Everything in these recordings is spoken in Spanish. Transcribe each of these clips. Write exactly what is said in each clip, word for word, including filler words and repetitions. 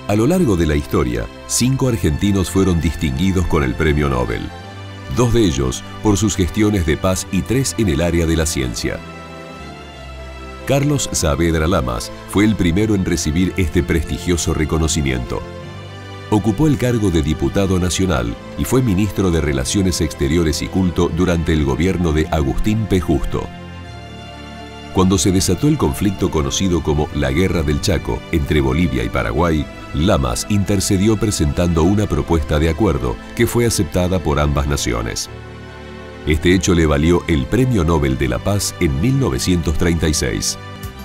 A lo largo de la historia, cinco argentinos fueron distinguidos con el Premio Nobel. Dos de ellos por sus gestiones de paz y tres en el área de la ciencia. Carlos Saavedra Lamas fue el primero en recibir este prestigioso reconocimiento. Ocupó el cargo de diputado nacional y fue ministro de Relaciones Exteriores y Culto durante el gobierno de Agustín P. Justo. Cuando se desató el conflicto conocido como la Guerra del Chaco entre Bolivia y Paraguay, Lamas intercedió presentando una propuesta de acuerdo que fue aceptada por ambas naciones. Este hecho le valió el Premio Nobel de la Paz en mil novecientos treinta y seis.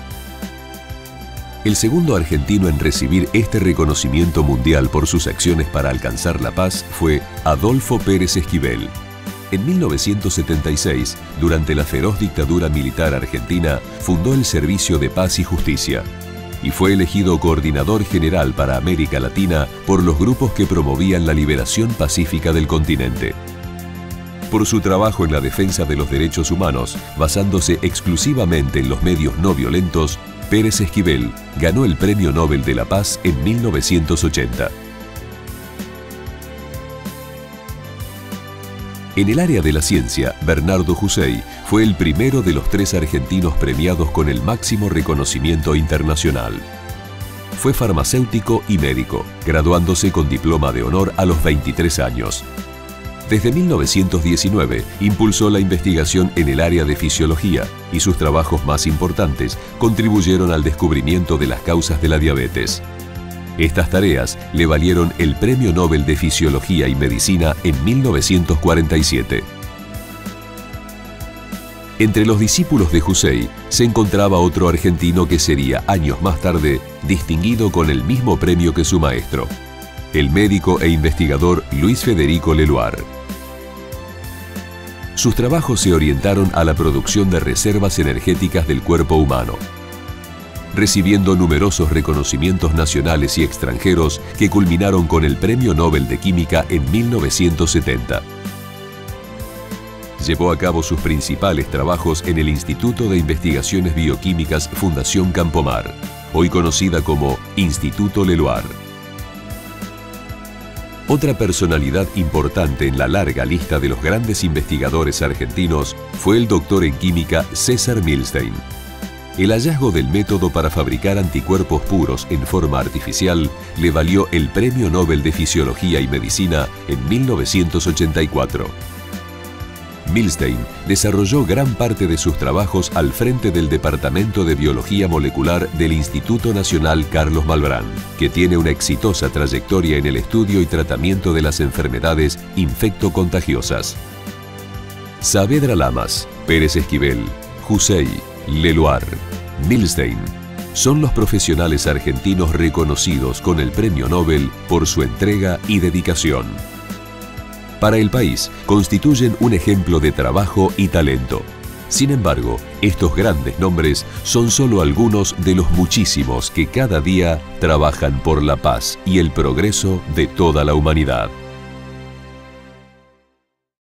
El segundo argentino en recibir este reconocimiento mundial por sus acciones para alcanzar la paz fue Adolfo Pérez Esquivel. En mil novecientos setenta y seis, durante la feroz dictadura militar argentina, fundó el Servicio de Paz y Justicia y fue elegido coordinador general para América Latina por los grupos que promovían la liberación pacífica del continente. Por su trabajo en la defensa de los derechos humanos, basándose exclusivamente en los medios no violentos, Pérez Esquivel ganó el Premio Nobel de la Paz en mil novecientos ochenta. En el área de la ciencia, Bernardo Husey fue el primero de los tres argentinos premiados con el máximo reconocimiento internacional. Fue farmacéutico y médico, graduándose con diploma de honor a los veintitrés años. Desde mil novecientos diecinueve impulsó la investigación en el área de fisiología y sus trabajos más importantes contribuyeron al descubrimiento de las causas de la diabetes. Estas tareas le valieron el Premio Nobel de Fisiología y Medicina en mil novecientos cuarenta y siete. Entre los discípulos de Husey se encontraba otro argentino que sería, años más tarde, distinguido con el mismo premio que su maestro, el médico e investigador Luis Federico Leloir. Sus trabajos se orientaron a la producción de reservas energéticas del cuerpo humano, recibiendo numerosos reconocimientos nacionales y extranjeros que culminaron con el Premio Nobel de Química en mil novecientos setenta. Llevó a cabo sus principales trabajos en el Instituto de Investigaciones Bioquímicas Fundación Campomar, hoy conocida como Instituto Leloir. Otra personalidad importante en la larga lista de los grandes investigadores argentinos fue el doctor en química César Milstein. El hallazgo del método para fabricar anticuerpos puros en forma artificial le valió el Premio Nobel de Fisiología y Medicina en mil novecientos ochenta y cuatro. Milstein desarrolló gran parte de sus trabajos al frente del Departamento de Biología Molecular del Instituto Nacional Carlos Malbrán, que tiene una exitosa trayectoria en el estudio y tratamiento de las enfermedades infectocontagiosas. Saavedra Lamas, Pérez Esquivel, Husey, Leloir, Milstein son los profesionales argentinos reconocidos con el Premio Nobel por su entrega y dedicación. Para el país, constituyen un ejemplo de trabajo y talento. Sin embargo, estos grandes nombres son solo algunos de los muchísimos que cada día trabajan por la paz y el progreso de toda la humanidad.